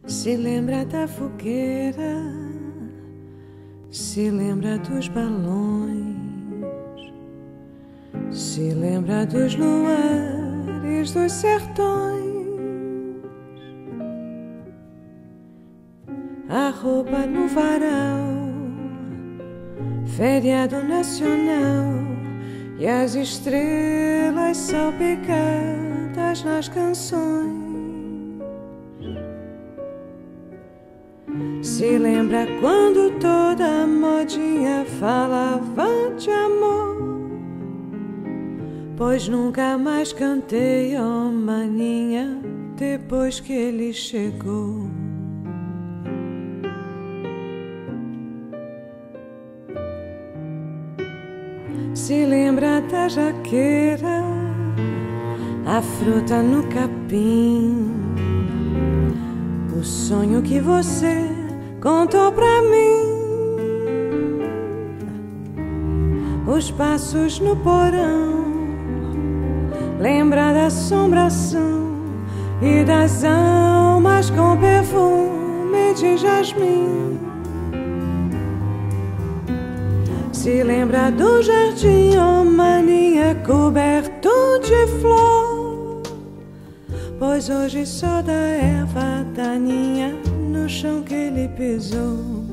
Se lembra da fogueira, se lembra dos balões, se lembra dos luares dos sertões, a roupa no varal, feriado nacional e as estrelas salpicadas nas canções. Se lembra quando toda modinha falava de amor, pois nunca mais cantei, oh maninha, depois que ele chegou. Se lembra da jaqueira, a fruta no capim, o sonho que você contou pra mim, os passos no porão, lembra da assombração e das almas com perfume de jasmim. Se lembra do jardim, oh maninha, coberto de flor, pois hoje só da erva daninha no chão que ele pisou.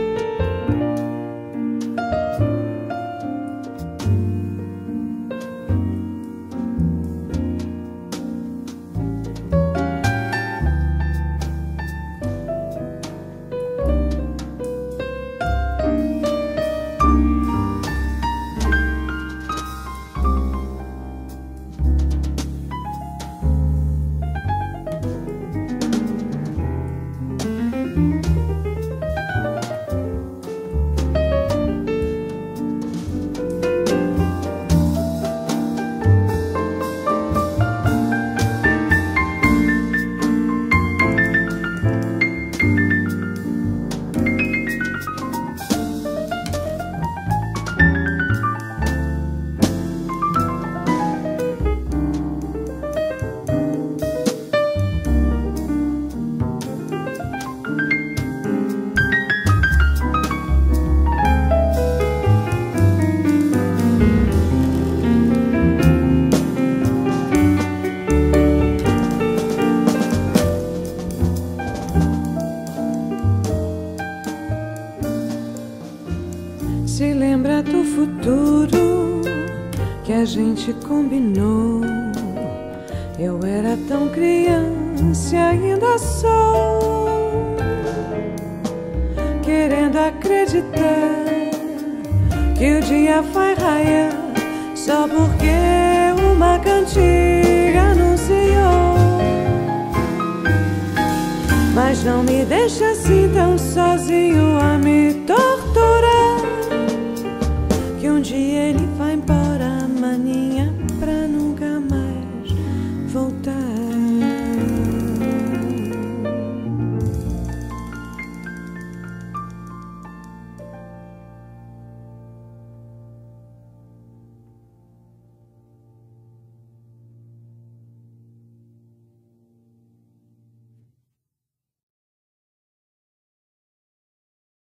Se lembra do futuro que a gente combinou. Eu era tão criança e ainda sou, querendo acreditar que o dia vai raiar só porque uma cantiga anunciou. Mas não me deixa assim tão sozinho, amigo.